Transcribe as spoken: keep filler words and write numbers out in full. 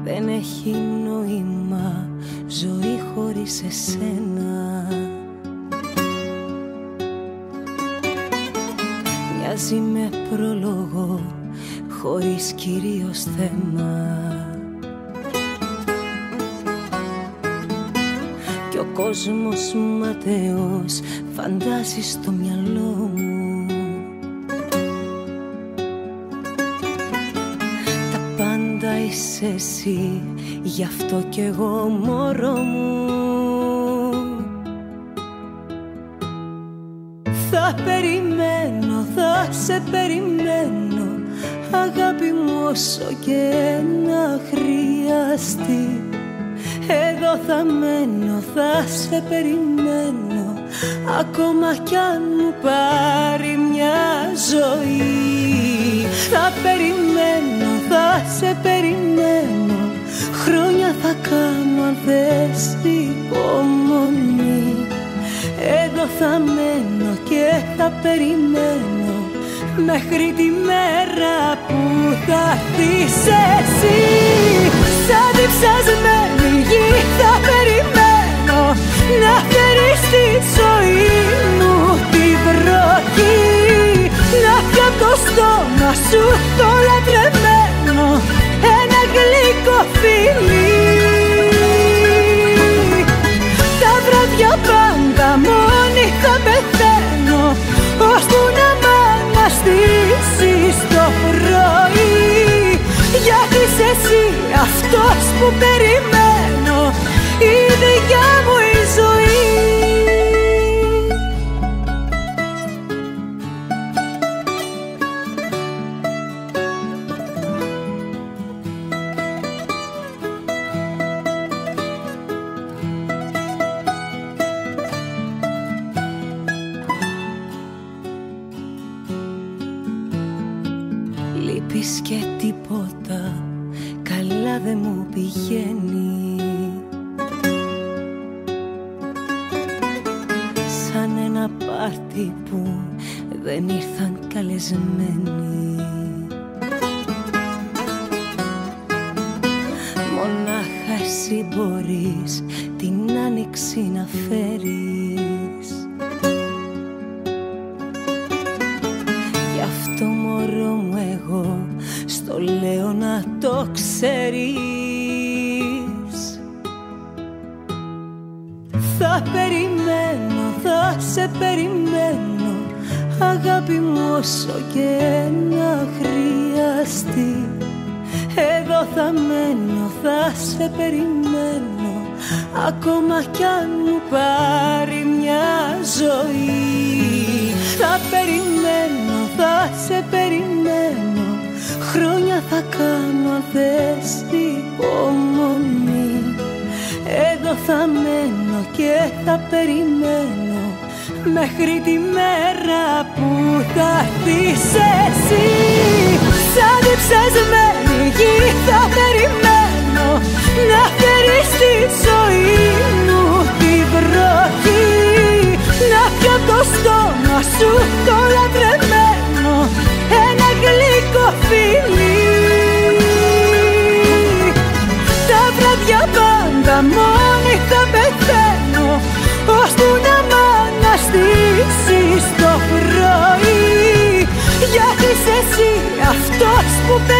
Δεν έχει νόημα ζωή χωρίς εσένα. Μοιάζει με πρόλογο χωρίς κυρίως θέμα. Κι ο κόσμος ματαιός φαντάζει στο μυαλό μου. Τα πάντα είσαι εσύ, γι' αυτό κι εγώ μωρό μου. Θα περιμένω, θα σε περιμένω, αγάπη μου, όσο και να χρειαστεί. Εδώ θα μένω, θα σε περιμένω, ακόμα κι αν μου πάρει μια ζωή. Θα περιμένω, θα σε περιμένω, χρόνια θα κάνω αν θες υπομονή. Εδώ θα μένω και θα περιμένω μέχρι τη μέρα που θα έρθεις εσύ. Σαν διψασμένη γη θα περιμένω να φέρεις στη ζωή μου τη βροχή. Να πιω το στόμα σου το λατρεμένο, ένα γλυκό φιλί. Τα βράδια πάντα μόνη θα πεθαίνω, ώσπου να μ' αναστήσεις το πρωί. Γιατί είσαι εσύ αυτός που περιμένω, η δικιά μου η ζωή. Λείπεις και τίποτα καλά δεν μου πηγαίνει. Σαν ένα πάρτι που δεν ήρθαν καλεσμένοι. Μονάχα εσύ μπορείς την άνοιξη να φέρεις. Γι' αυτό μωρό μου εγώ στο λέω να το ξέρεις. Θα περιμένω, θα σε περιμένω, αγάπη μου, όσο και να χρειαστεί. Εδώ θα μένω, θα σε περιμένω, ακόμα κι αν μου πάρει μια ζωή. Θα περιμένω, θα σε περιμένω, χρόνια θα κάνω αν θες υπομονή. Εδώ θα μένω και θα περιμένω μέχρι τη μέρα που θα έρθεις εσύ. Σαν διψασμένη γη θα περιμένω να φέρεις στη ζωή μου τη βροχή. Να πιω το στόμα σου το λατρεμένο, ένα γλυκό φιλί. Τα βράδια πάντα μόνη θα πεθαίνω, ώσπου να μ' αναστήσεις το πρωί. Γιατί είσαι εσύ αυτός που